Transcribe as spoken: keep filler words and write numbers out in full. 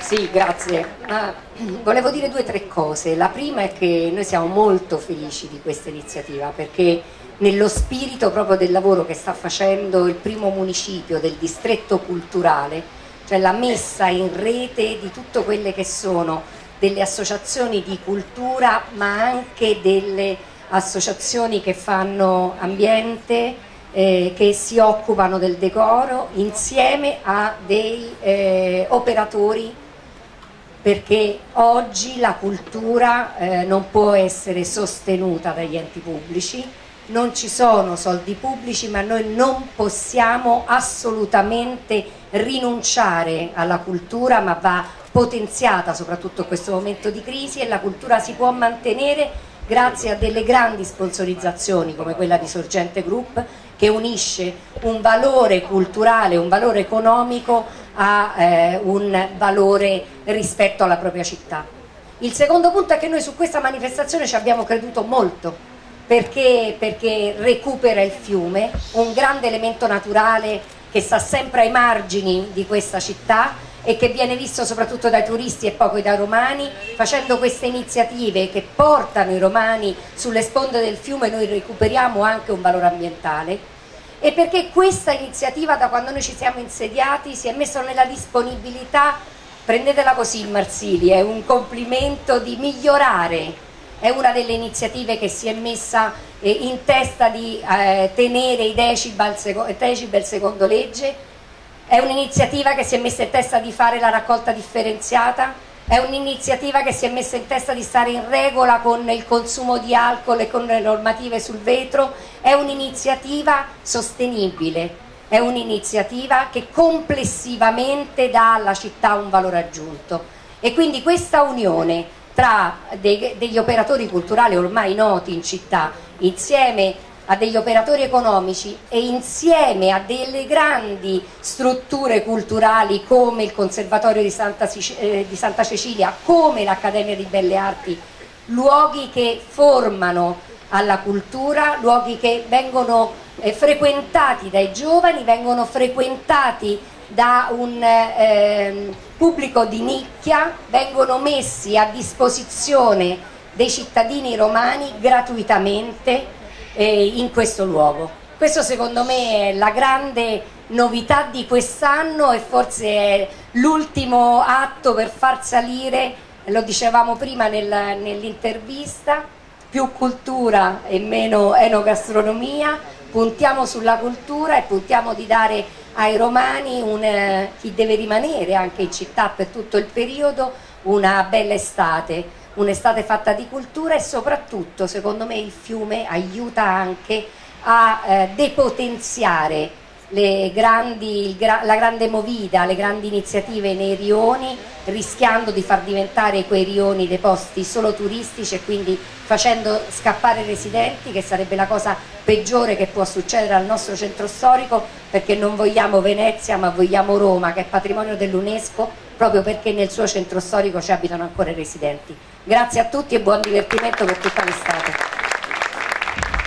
Sì, grazie. Ma, volevo dire due o tre cose. La prima è che noi siamo molto felici di questa iniziativa, perché nello spirito proprio del lavoro che sta facendo il primo municipio del distretto culturale, cioè la messa in rete di tutte quelle che sono delle associazioni di cultura, ma anche delle associazioni che fanno ambiente, eh, che si occupano del decoro, insieme a dei eh, operatori, perché oggi la cultura eh, non può essere sostenuta dagli enti pubblici, non ci sono soldi pubblici, ma noi non possiamo assolutamente rinunciare alla cultura, ma va potenziata soprattutto in questo momento di crisi, e la cultura si può mantenere grazie a delle grandi sponsorizzazioni come quella di Sorgente Group, che unisce un valore culturale, un valore economico a eh, un valore rispetto alla propria città. Il secondo punto è che noi su questa manifestazione ci abbiamo creduto molto, perché, perché recupera il fiume, un grande elemento naturale che sta sempre ai margini di questa città e che viene visto soprattutto dai turisti e poco dai romani. Facendo queste iniziative che portano i romani sulle sponde del fiume noi recuperiamo anche un valore ambientale, e perché questa iniziativa, da quando noi ci siamo insediati, si è messa nella disponibilità, prendetela così in Marsili, è un complimento, di migliorare. È una delle iniziative che si è messa eh, in testa di eh, tenere i decibel, seco decibel secondo legge. È un'iniziativa che si è messa in testa di fare la raccolta differenziata, è un'iniziativa che si è messa in testa di stare in regola con il consumo di alcol e con le normative sul vetro, è un'iniziativa sostenibile, è un'iniziativa che complessivamente dà alla città un valore aggiunto. E quindi questa unione tra dei, degli operatori culturali ormai noti in città, insieme a degli operatori economici e insieme a delle grandi strutture culturali come il Conservatorio di Santa, eh, di Santa Cecilia, come l'Accademia di Belle Arti, luoghi che formano alla cultura, luoghi che vengono eh, frequentati dai giovani, vengono frequentati da un eh, pubblico di nicchia, vengono messi a disposizione dei cittadini romani gratuitamente in questo luogo. Questo secondo me è la grande novità di quest'anno, e forse è l'ultimo atto per far salire, lo dicevamo prima nel, nell'intervista, più cultura e meno enogastronomia. Puntiamo sulla cultura e puntiamo di dare ai romani, un, eh, chi deve rimanere anche in città per tutto il periodo, una bella estate. Un'estate fatta di cultura, e soprattutto secondo me il fiume aiuta anche a eh, depotenziare le grandi, il gra la grande movida, le grandi iniziative nei rioni, rischiando di far diventare quei rioni dei posti solo turistici e quindi facendo scappare i residenti, che sarebbe la cosa peggiore che può succedere al nostro centro storico, perché non vogliamo Venezia ma vogliamo Roma, che è patrimonio dell'UNESCO, proprio perché nel suo centro storico ci abitano ancora i residenti. Grazie a tutti e buon divertimento per tutta l'estate.